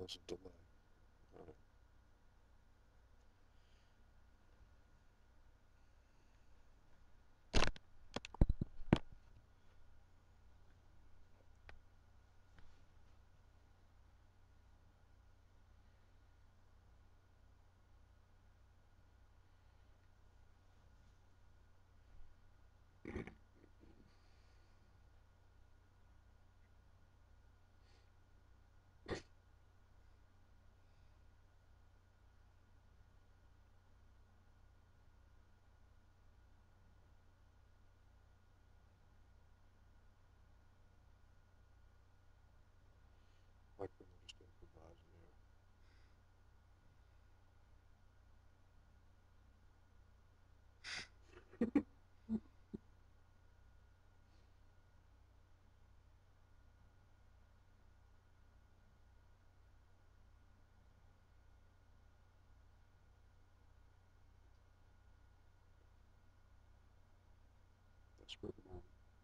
there's a delay. All right. Like we were just improvising here. Desperate man.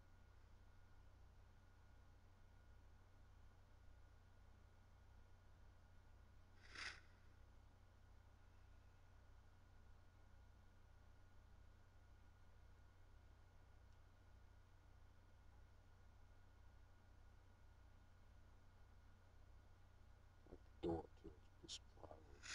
Like the door to this plywood.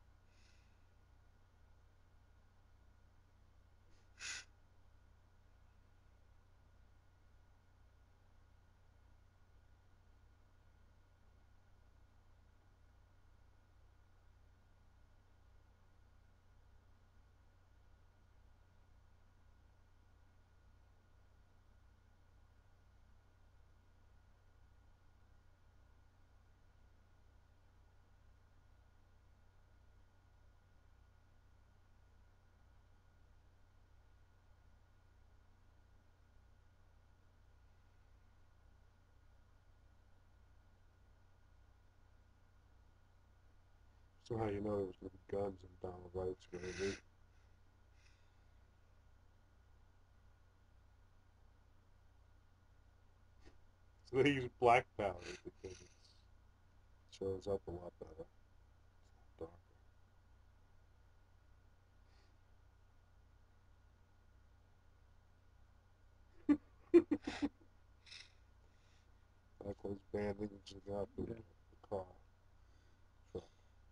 So how you know there was gonna be guns in Donald Wright's movie? So they use black powder because it shows up a lot better. It's not darker. Like those bandings you got in the car truck.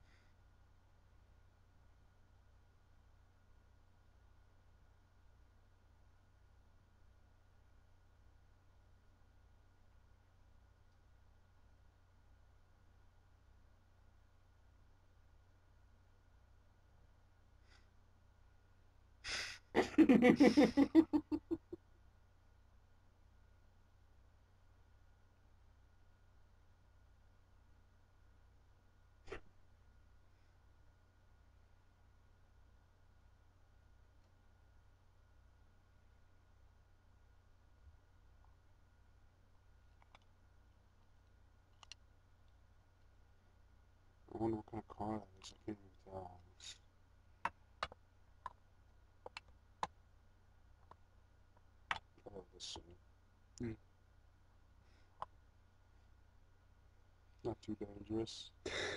I wonder what kind of car that is. I can't even tell. It's probably this thing. Not too dangerous.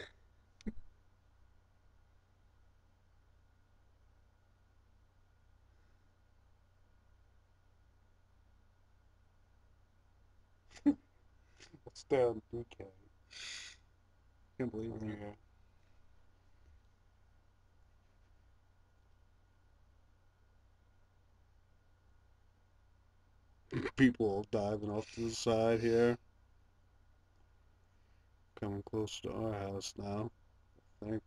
Let's stay on BK. Can't believe that. Yeah. People diving off to the side here. Coming close to our house now, I think.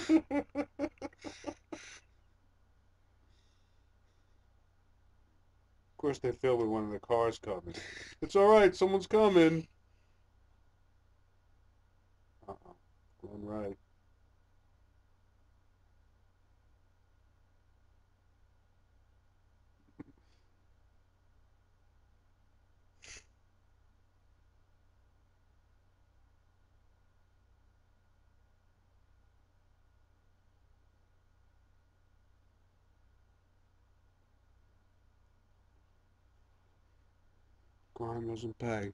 Of course, they film with one of the cars coming. It's all right. Someone's coming. Going right. Crime doesn't pay.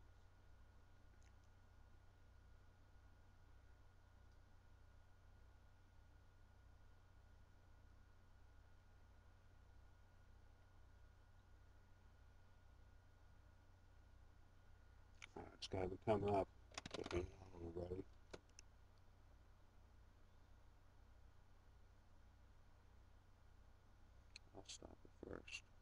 It's got to be coming up. Already. I'll stop it first.